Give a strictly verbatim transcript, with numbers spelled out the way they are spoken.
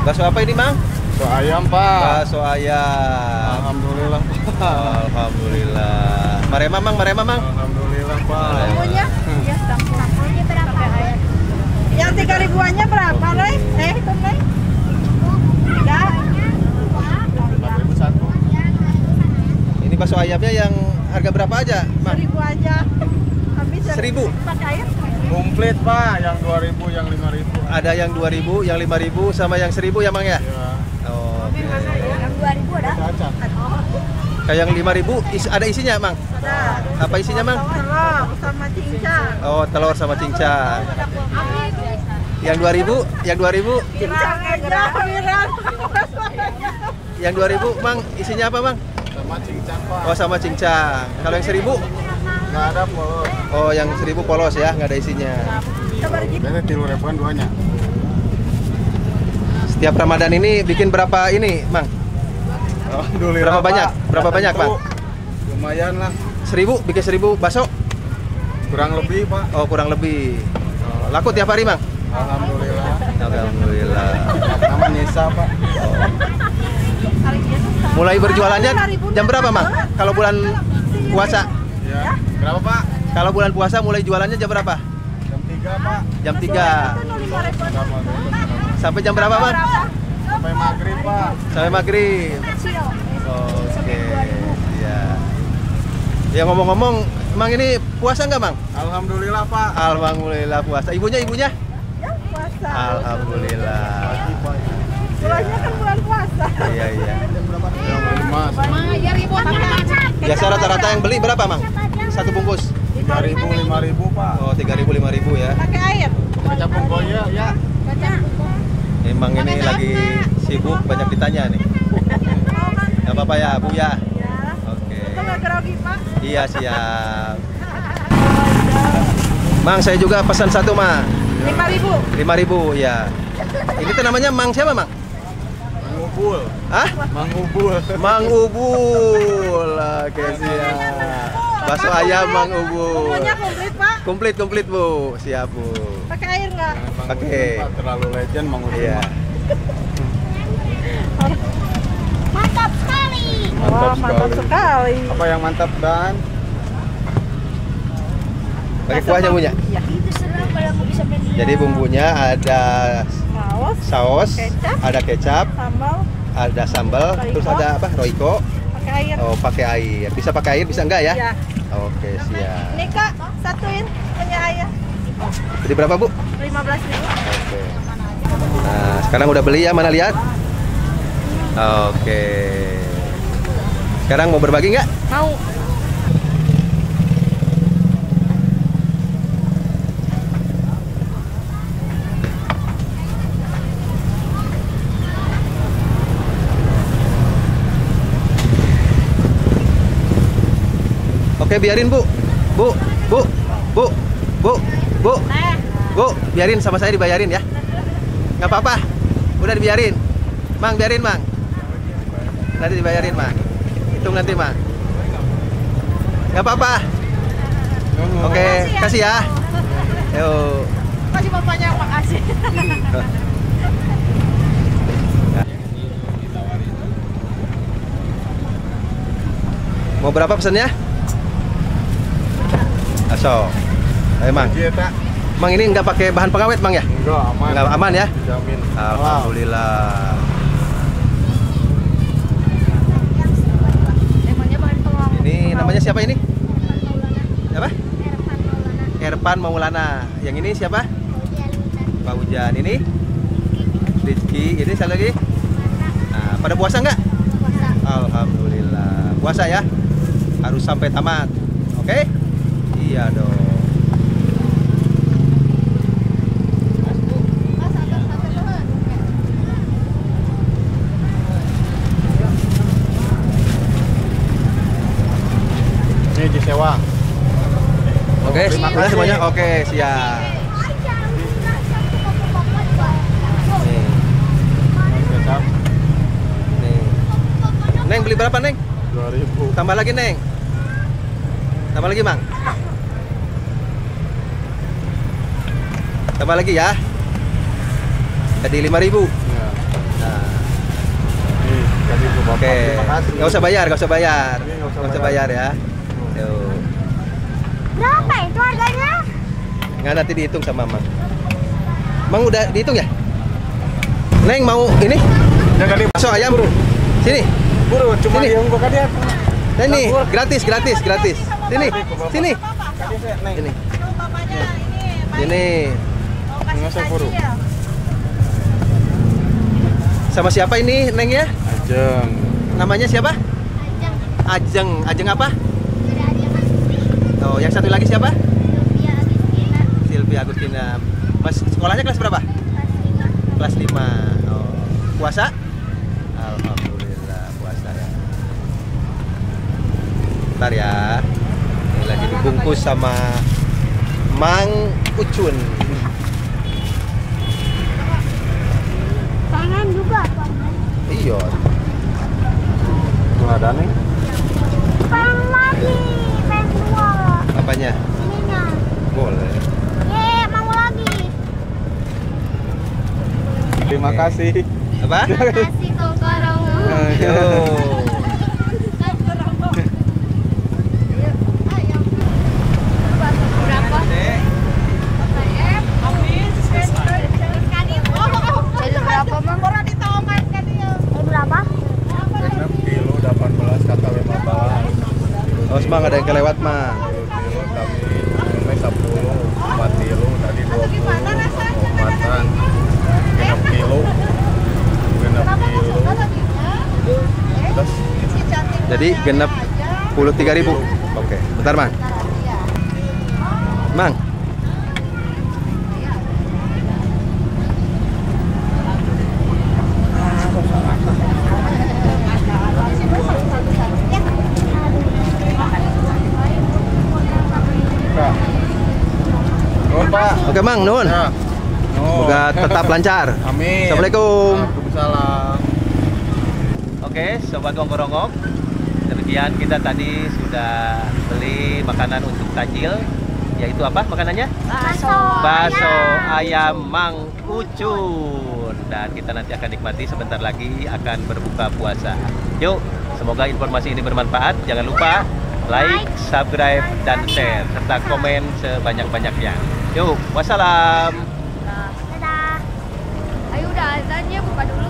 Bakso apa ini, Mang? Bakso ayam, Pak. Bakso ayam. Alhamdulillah, Pak. Alhamdulillah. Marema, Mang, Marema, Mang. Alhamdulillah, Pak. Bumbunya? Iya, campur-campurnya berapa? Yang tiga ribuannya berapa, Rey? Eh, itu, Rey? Tiga? lima ribu satu. Ini bakso ayamnya yang harga berapa aja, Mang? Seribu aja. Habis Seribu? pakai air? Komplit, Pak. Yang dua ribu, yang lima ribu. Ada yang dua ribu, yang lima ribu, sama yang seribu ya, Mang ya? Ya. Oh, oke. Yang dua ribu ada? Cacat. Kayak yang lima ribu is, ada isinya, Mang? Ada. Apa isinya, Mang? Telur sama cincang. Oh, telur sama cincang. Yang dua ribu, yang dua ribu, Cincang aja, Miran. yang dua ribu, Mang, isinya apa, Mang? Sama cincang, Pak. Oh, sama cincang. Kalau yang seribu? Nggak ada, polos. Oh, yang seribu polos ya, nggak ada isinya. Biasanya tiga ribuan duanya. Setiap Ramadan ini bikin berapa ini, Mang? Alhamdulillah, Berapa Pak. banyak? Berapa Nggak banyak, tentu. Pak? Lumayan lah. Seribu, bikin seribu bakso? Kurang lebih, Pak. Oh, kurang lebih. Oh, laku tiap hari, Mang? Alhamdulillah. Alhamdulillah. Nama Nisa, Pak. Mulai berjualannya jam berapa, Mang? Kalau bulan puasa? Ya. Berapa, Pak? Kalau bulan puasa mulai jualannya jam berapa? Jam tiga, Pak. Jam tiga. Sampai jam berapa, Mang? Sampai maghrib, Pak. Sampai maghrib. Oke. Ya. Ya ngomong-ngomong, Mang ini puasa nggak, Mang? Alhamdulillah, Pak. Alhamdulillah puasa. Ibunya, ibunya? Ya, puasa. Alhamdulillah. Bulannya kan bulan puasa. Iya, iya. Yang lima, Biasa rata-rata yang beli berapa, Mang? Satu bungkus? tiga ribu, lima ribu, Pak. Oh, tiga ribu, lima ribu ya. Pakai air. Kecap bungkonya, ya. Memang ini lagi sibuk, banyak ditanya nih. Gak apa-apa ya, Bu ya? Ya. Oke. Itu nggak grogi, Pak. Iya, siap. Mang, saya juga pesan satu, Mang. Lima ribu. lima ribu, ya. Ini tuh namanya Mang siapa, Mang? Mang Ubul. Hah? Mang Ubul. Mang Ubul. Oke, siap. Bakso ayam Mang Ubul. Bumbunya komplit, Pak. Komplit, komplit, Bu. Siap, Bu. Pakai air nggak? Mang Oke. Ubul, Pak. Terlalu legend Mang Ubul. Iya. Mantap sekali. Mantap Wah, mantap sekali. sekali. Apa yang mantap, Dan? Pakai kuahnya, Bu, ya? Iya. Itu seru kalau nggak bisa beli. Jadi bumbunya ada Saus, saus, Kecap. ada kecap, sambal, ada sambal, Royco. terus ada apa? Royco. pakai air. Oh, pakai air. Bisa pakai air, bisa enggak ya? Ya. Oke, siap. Ini Kak, satuin punya air. Jadi berapa, Bu? lima belas ribu. Oke. Nah, sekarang udah beli ya, mana lihat? Oke. Sekarang mau berbagi nggak? Mau. Oke, biarin, Bu. Bu, Bu, Bu, Bu, Bu, Bu, biarin sama saya dibayarin ya. Nggak apa-apa. Udah dibiarin. Mang, biarin, Mang. Nanti dibayarin, Mang. Hitung nanti, Mang. Nggak apa-apa. Oke, kasih ya. Yuk. Kasih bapaknya makasih. Mau berapa pesannya? Aso. Ayo, Mang. Iya, Pak. Mang ini nggak pakai bahan pengawet, Mang ya? Enggak, aman. Nggak aman ya? Dijamin. Alhamdulillah. Emangnya bahan pelong. Ini namanya siapa ini? Siapa? Erpan Maulana. Yang ini siapa? Pak Hujan. Ini Rizky. Ini satu lagi. Nah, pada puasa nggak? Alhamdulillah. Puasa ya? Harus sampai tamat. Oke? Iya dong. Ini disewa. Oke, Terima udah kasih. semuanya. Oke, siap. Nih, Kecap nih. Neng beli berapa, Neng? dua ribu. Tambah lagi, Neng. Tambah lagi, Mang. Tambah lagi ya. Jadi lima ribu. Ya. Kasih ke Bapak. Oke, Terima kasih. nggak usah bayar, nggak usah bayar, Ini nggak usah nggak usah bayar ya. Tuh. Berapa itu harganya? Nggak, nanti dihitung sama Mang. Mang udah dihitung ya? Neng mau ini? Jangan di Bakso ayam. Sini. buru, cuma Sini. yang buka dia. Nah, ini gratis, gratis, gratis. Sini, sini. Ini. Tuh bapaknya ini. Ini. Mau kasih Nggak usah buru. tajil. Sama siapa ini Neng ya? Ajeng. Namanya siapa? Ajeng. Ajeng. Ajeng apa? Udah ada Mas. Oh, yang satu lagi siapa? Sylvia Agustina. Silvia Agustina. Mas sekolahnya kelas berapa? Kelas lima. Kelas lima. Oh. Puasa? Alhamdulillah puasa ya. Bentar ya. Ini lagi dibungkus sama Mang Ucun. Pengen juga. Iya. Nggak ada nih. Pengen lagi. Pengen dua. Apanya? Ininya. Boleh. Ye, mau lagi. Terima Oke. kasih. Apa? Kasih kokorong. Yo. Berapa? Jadi berapa, Mang? Kurang ditomat kan dia. Jadi berapa? enam kilo delapan belas kata lima belas. Oh, semang ada yang kelewat, Mang. Kilo kami ini sepuluh, empat kilo tadi dua puluh. Matang. enam kilo. enam kilo. Terus Jadi genap puluh tiga ribu. Oke, bentar, Mang. Mang. Kak. Nuhun, Pak. Oke, Mang, nun. Ya. Nuhun. Semoga tetap lancar. Amin. Assalamualaikum. Waalaikumsalam. Oke, sobat Ongkorongok. Demikian kita tadi sudah beli makanan untuk tajil, yaitu apa makanannya? Bakso. Bakso ayam Mang Ucun. Dan kita nanti akan nikmati sebentar lagi akan berbuka puasa. Yuk, semoga informasi ini bermanfaat. Jangan lupa like, subscribe, dan share serta komen sebanyak-banyaknya. Yuk, wassalam. Dadah. Ayo udah azannya buka dulu.